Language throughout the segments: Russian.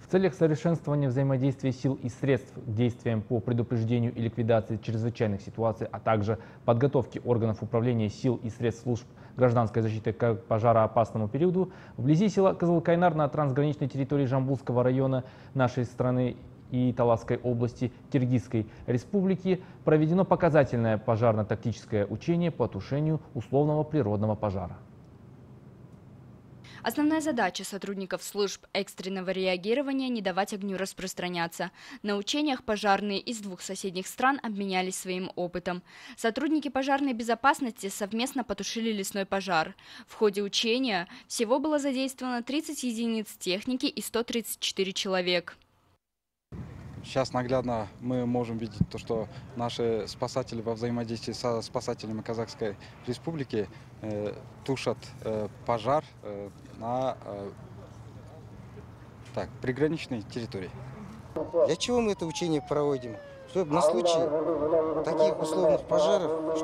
В целях совершенствования взаимодействия сил и средств к действиям по предупреждению и ликвидации чрезвычайных ситуаций, а также подготовки органов управления сил и средств служб гражданской защиты к пожароопасному периоду, вблизи села Кызылкайнар на трансграничной территории Жамбулского района нашей страны и Таласской области Киргизской республики проведено показательное пожарно-тактическое учение по тушению условного природного пожара. Основная задача сотрудников служб экстренного реагирования – не давать огню распространяться. На учениях пожарные из 2 соседних стран обменялись своим опытом. Сотрудники пожарной безопасности совместно потушили лесной пожар. В ходе учения всего было задействовано 30 единиц техники и 134 человек. Сейчас наглядно мы можем видеть то, что наши спасатели во взаимодействии со спасателями Казахской Республики тушат пожар на приграничной территории. Для чего мы это учение проводим? Чтобы на случай таких условных пожаров,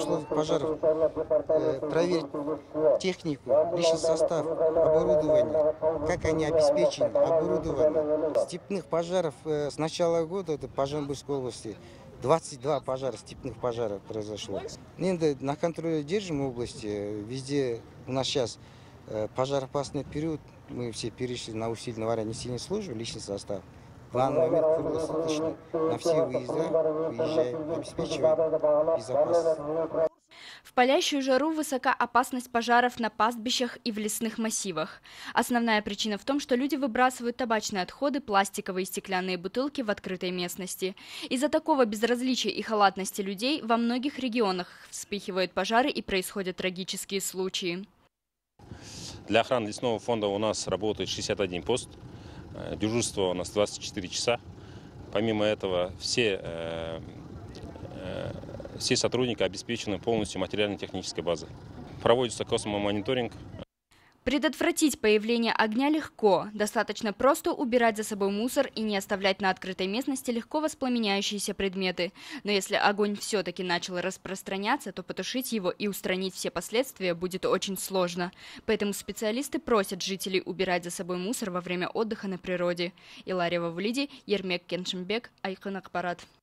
проверить технику, личный состав, оборудование, как они обеспечены, оборудованы. Степных пожаров с начала года по Жамбылской области 22 пожара, степных пожаров произошло. На контроле держим области, везде у нас сейчас пожароопасный период, мы все перешли на усиленное аварийно-несильную службу, личный состав. В данный момент круглосуточно на все выезжаем, обеспечиваем безопасность. В палящую жару высока опасность пожаров на пастбищах и в лесных массивах. Основная причина в том, что люди выбрасывают табачные отходы, пластиковые и стеклянные бутылки в открытой местности. Из-за такого безразличия и халатности людей во многих регионах вспыхивают пожары и происходят трагические случаи. Для охраны лесного фонда у нас работает 61 пост. Дежурство у нас 24 часа. Помимо этого, все сотрудники обеспечены полностью материально-технической базой. Проводится космомониторинг. Предотвратить появление огня легко. Достаточно просто убирать за собой мусор и не оставлять на открытой местности легко воспламеняющиеся предметы. Но если огонь все-таки начал распространяться, то потушить его и устранить все последствия будет очень сложно. Поэтому специалисты просят жителей убирать за собой мусор во время отдыха на природе. Илария Вавлиди, Ермек Кеншимбек, Айкын Акпарат.